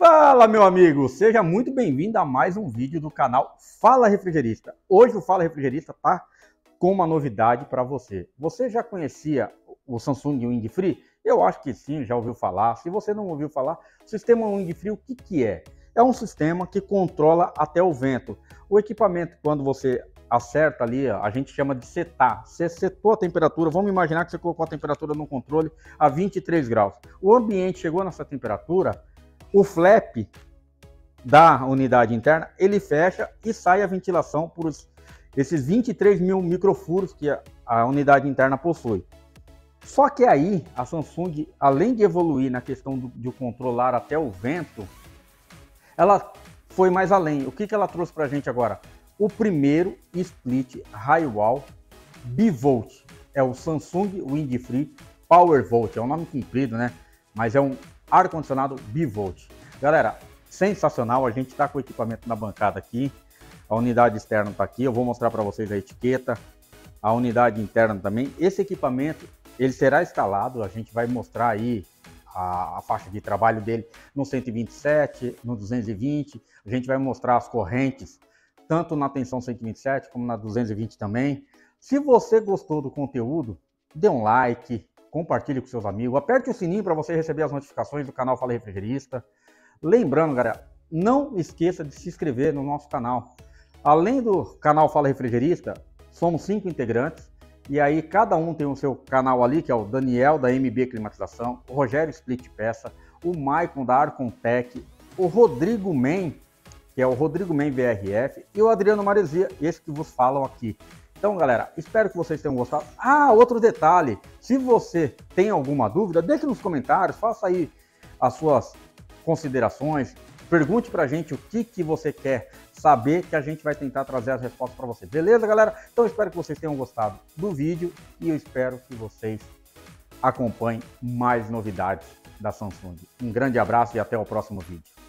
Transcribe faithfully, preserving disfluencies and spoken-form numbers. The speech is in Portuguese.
Fala, meu amigo! Seja muito bem-vindo a mais um vídeo do canal Fala Refrigerista. Hoje o Fala Refrigerista tá com uma novidade para você. Você já conhecia o Samsung Windfree? Eu acho que sim, já ouviu falar. Se você não ouviu falar, o sistema Windfree, o que que é? É um sistema que controla até o vento. O equipamento, quando você acerta ali, a gente chama de setar. Você setou a temperatura, vamos imaginar que você colocou a temperatura no controle a vinte e três graus. O ambiente chegou nessa temperatura, o flap da unidade interna, ele fecha e sai a ventilação por esses vinte e três mil microfuros que a, a unidade interna possui. Só que aí, a Samsung, além de evoluir na questão do, de controlar até o vento, ela foi mais além. O que, que ela trouxe para a gente agora? O primeiro split Highwall Bivolt. É o Samsung Windfree Powervolt. É um nome comprido, né? Mas é um ar-condicionado Bivolt. Galera, sensacional. A gente está com o equipamento na bancada aqui. A unidade externa está aqui. Eu vou mostrar para vocês a etiqueta. A unidade interna também. Esse equipamento, ele será instalado. A gente vai mostrar aí a, a faixa de trabalho dele no cento e vinte e sete, no duzentos e vinte. A gente vai mostrar as correntes, tanto na tensão cento e vinte e sete como na duzentos e vinte também. Se você gostou do conteúdo, dê um like, compartilhe com seus amigos, aperte o sininho para você receber as notificações do canal Fala Refrigerista. Lembrando, galera, não esqueça de se inscrever no nosso canal. Além do canal Fala Refrigerista, somos cinco integrantes, e aí cada um tem o seu canal ali, que é o Daniel da M B Climatização, o Rogério Split Peça, o Maicon da Arcontec, o Rodrigo Men, que é o Rodrigo Men V R F, e o Adriano Maresia, esse que vos falam aqui. Então, galera, espero que vocês tenham gostado. Ah, outro detalhe, se você tem alguma dúvida, deixe nos comentários, faça aí as suas considerações, pergunte pra gente o que, que você quer saber, que a gente vai tentar trazer as respostas para você. Beleza, galera? Então, espero que vocês tenham gostado do vídeo e eu espero que vocês acompanhem mais novidades da Samsung. Um grande abraço e até o próximo vídeo.